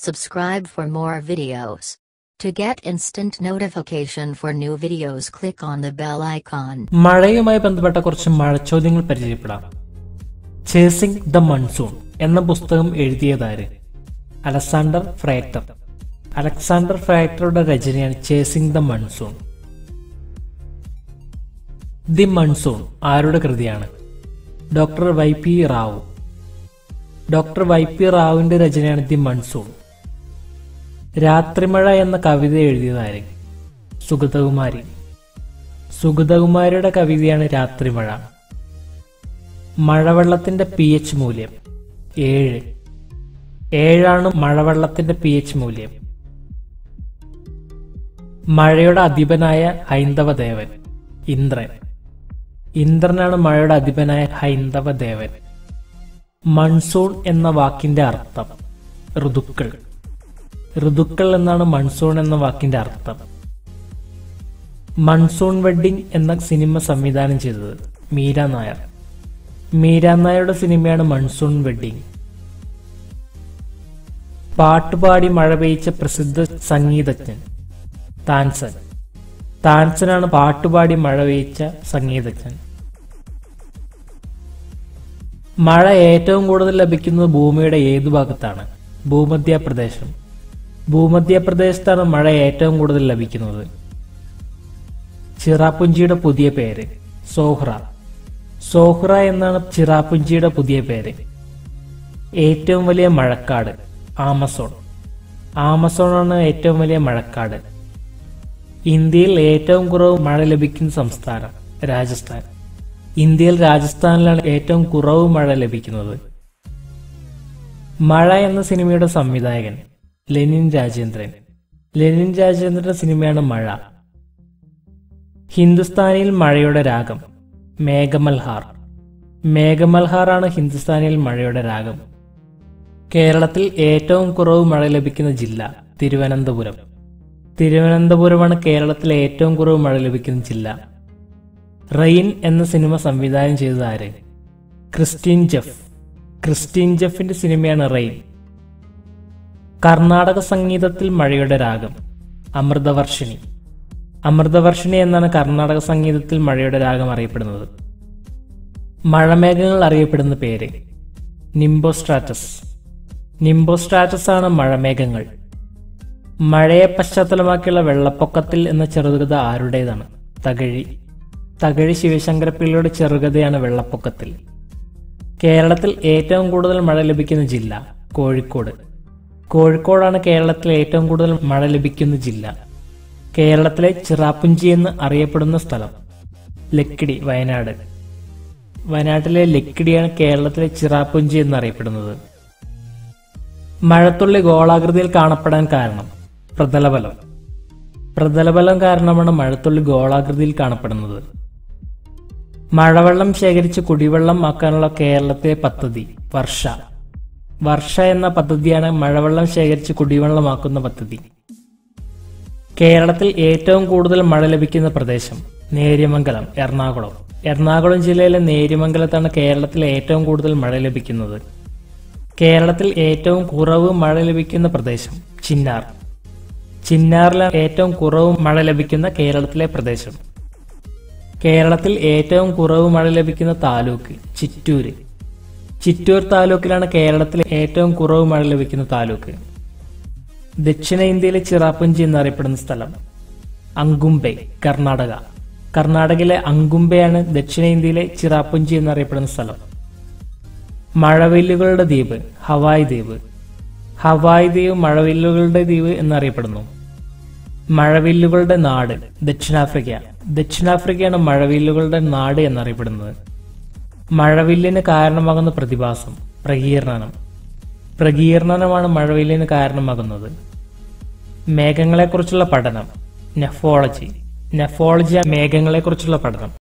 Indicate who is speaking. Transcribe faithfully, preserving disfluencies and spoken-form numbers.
Speaker 1: Subscribe for more videos. To get instant notification for new videos, click on the bell icon.
Speaker 2: മഴയുമായി ബന്ധപ്പെട്ട കുറച്ച് മഴച്ചോദ്യങ്ങൾ പരിചയപ്പെടാം. Chasing the monsoon എന്ന പുസ്തകം എഴുതിയതാര്? Alexander ഫ്രൈറ്റർ. Alexander ഫ്രൈറ്ററുടെ രചനയാണ് chasing the monsoon. The monsoon ആരുടെ കൃതിയാണ്? Doctor Y P Rao. Doctor Y P റാവുവിന്റെ രചനയാണ് ദി മൺസൂൺ. രാത്രിമഴ എന്ന കവിത എഴുതിയതാര്? സുഗതകുമാരി. സുഗതകുമാരിയുടെ കവിതയാണ് രാത്രിമഴ. മഴവെള്ളത്തിന്റെ പി എച്ച് മൂല്യം ഏഴ്. ഏഴാണ് മഴവെള്ളത്തിന്റെ പി എച്ച് മൂല്യം. മഴയുടെ അധിപനായ ഹൈന്ദവദേവൻ ഇന്ദ്രൻ. ഇന്ദ്രനാണ് മഴയുടെ അധിപനായ ഹൈന്ദവദേവൻ. മൺസൂൺ എന്ന വാക്കിന്റെ അർത്ഥം ഋതുക്കൾ. ഋതുക്കൾ എന്നാണ് മൺസൂൺ എന്ന വാക്കിന്റെ അർത്ഥം. മൺസൂൺ വെഡ്ഡിംഗ് എന്ന സിനിമ സംവിധാനം ചെയ്തത് മീര നായർ. മീര നായരുടെ സിനിമയാണ് മൺസൂൺ വെഡ്ഡിംഗ്. പാട്ടുപാടി മഴ പെയ്ച്ച പ്രസിദ്ധ സംഗീതജ്ഞൻ താൻസൻ. താൻസനാണ് പാട്ടുപാടി മഴ പെയ്ച്ച സംഗീതജ്ഞൻ. മഴ ഏറ്റവും കൂടുതൽ ലഭിക്കുന്നത് ഭൂമിയുടെ ഏതു ഭാഗത്താണ്? ഭൂമധ്യപ്രദേശം. ഭൂമധ്യപ്രദേശത്താണ് മഴ ഏറ്റവും കൂടുതൽ ലഭിക്കുന്നത്. ചിറാപുഞ്ചിയുടെ പുതിയ പേര് സോഹ്ര. സോഹ്ര എന്നാണ് ചിറാപുഞ്ചിയുടെ പുതിയ പേര്. ഏറ്റവും വലിയ മഴക്കാട് ആമസോൺ. ആമസോൺ ആണ് ഏറ്റവും വലിയ മഴക്കാട്. ഇന്ത്യയിൽ ഏറ്റവും കുറവ് മഴ ലഭിക്കുന്ന സംസ്ഥാനം രാജസ്ഥാൻ. ഇന്ത്യയിൽ രാജസ്ഥാനിലാണ് ഏറ്റവും കുറവ് മഴ ലഭിക്കുന്നത്. മഴ എന്ന സിനിമയുടെ സംവിധായകൻ ലെനിൻ രാജേന്ദ്രൻ. ലെനിൻ രാജേന്ദ്രന്റെ സിനിമയാണ് മഴ. ഹിന്ദുസ്ഥാനിയിൽ മഴയുടെ രാഗം മേഘമൽഹാർ. മേഘമൽഹാർ ആണ് ഹിന്ദുസ്ഥാനിയിൽ മഴയുടെ രാഗം. കേരളത്തിൽ ഏറ്റവും കുറവ് മഴ ലഭിക്കുന്ന ജില്ല തിരുവനന്തപുരം. തിരുവനന്തപുരമാണ് കേരളത്തിലെ ഏറ്റവും കുറവ് മഴ ലഭിക്കുന്ന ജില്ല. റെയിൻ എന്ന സിനിമ സംവിധാനം ചെയ്തത് ആര്? Christine Jeff. ക്രിസ്റ്റീൻ ജെഫിന്റെ സിനിമയാണ് റെയിൻ. കർണാടക സംഗീതത്തിൽ മഴയുടെ രാഗം അമൃതവർഷിണി. അമൃതവർഷിണി എന്നാണ് കർണാടക സംഗീതത്തിൽ മഴയുടെ രാഗം അറിയപ്പെടുന്നത്. മഴമേഘങ്ങൾ അറിയപ്പെടുന്ന പേര് നിംബോസ്ട്രാറ്റസ്. നിംബോസ്ട്രാറ്റസ് ആണ് മഴമേഘങ്ങൾ. മഴയെ പശ്ചാത്തലമാക്കിയുള്ള വെള്ളപ്പൊക്കത്തിൽ എന്ന ചെറുകഥ ആരുടേതാണ്? തകഴി. തകഴി ശിവശങ്കരപ്പിള്ളയുടെ ചെറുകഥയാണ് വെള്ളപ്പൊക്കത്തിൽ. കേരളത്തിൽ ഏറ്റവും കൂടുതൽ മഴ ലഭിക്കുന്ന ജില്ല കോഴിക്കോട്. കോഴിക്കോടാണ് കേരളത്തിൽ ഏറ്റവും കൂടുതൽ മഴ ലഭിക്കുന്ന ജില്ല. കേരളത്തിലെ ചിറാപുഞ്ചി എന്ന് അറിയപ്പെടുന്ന സ്ഥലം ലക്കിടി വയനാട്. വയനാട്ടിലെ ലക്കിടിയാണ് കേരളത്തിലെ ചിറാപുഞ്ചി എന്നറിയപ്പെടുന്നത്. മഴത്തുള്ളി ഗോളാകൃതിയിൽ കാണപ്പെടാൻ കാരണം പ്രതലബലം. പ്രതലബലം കാരണമാണ് മഴത്തുള്ളി ഗോളാകൃതിയിൽ കാണപ്പെടുന്നത്. മഴവെള്ളം ശേഖരിച്ച് കുടിവെള്ളം ആക്കാനുള്ള കേരളത്തിലെ പദ്ധതി വർഷ. വർഷ എന്ന പദ്ധതിയാണ് മഴവെള്ളം ശേഖരിച്ച് കുടിവെള്ളമാക്കുന്ന പദ്ധതി. കേരളത്തിൽ ഏറ്റവും കൂടുതൽ മഴ ലഭിക്കുന്ന പ്രദേശം നേര്യമംഗലം എറണാകുളം. എറണാകുളം ജില്ലയിലെ നേര്യമംഗലത്താണ് കേരളത്തിൽ ഏറ്റവും കൂടുതൽ മഴ ലഭിക്കുന്നത്. കേരളത്തിൽ ഏറ്റവും കുറവ് മഴ ലഭിക്കുന്ന പ്രദേശം ചിന്നാർ. ചിന്നാറിലാണ് ഏറ്റവും കുറവ് മഴ ലഭിക്കുന്ന കേരളത്തിലെ പ്രദേശം. കേരളത്തിൽ ഏറ്റവും കുറവ് മഴ ലഭിക്കുന്ന താലൂക്ക് ചിറ്റൂര്. ചിറ്റൂർ താലൂക്കിലാണ് കേരളത്തിൽ ഏറ്റവും കുറവ് മഴ ലഭിക്കുന്ന താലൂക്ക്. ദക്ഷിണേന്ത്യയിലെ ചിറാപുഞ്ചി എന്നറിയപ്പെടുന്ന സ്ഥലം അങ്കുംബെ കർണാടക. കർണാടകയിലെ അങ്കുംബെയാണ് ദക്ഷിണേന്ത്യയിലെ ചിറാപുഞ്ചി എന്നറിയപ്പെടുന്ന സ്ഥലം. മഴവില്ലുകളുടെ ദ്വീപ് ഹവായ് ദ്വീപ്. ഹവായ് ദ്വീപ് മഴവില്ലുകളുടെ ദ്വീപ് എന്നറിയപ്പെടുന്നു. മഴവില്ലുകളുടെ നാട് ദക്ഷിണാഫ്രിക്ക. ദക്ഷിണാഫ്രിക്കയാണ് മഴവില്ലുകളുടെ നാട് എന്നറിയപ്പെടുന്നത്. മഴവില്ലിന് കാരണമാകുന്ന പ്രതിഭാസം പ്രകീർണനം. പ്രകീർണനമാണ് മഴവില്ലിന് കാരണമാകുന്നത്. മേഘങ്ങളെക്കുറിച്ചുള്ള പഠനം നെഫോളജി. നെഫോളജി മേഘങ്ങളെക്കുറിച്ചുള്ള പഠനം.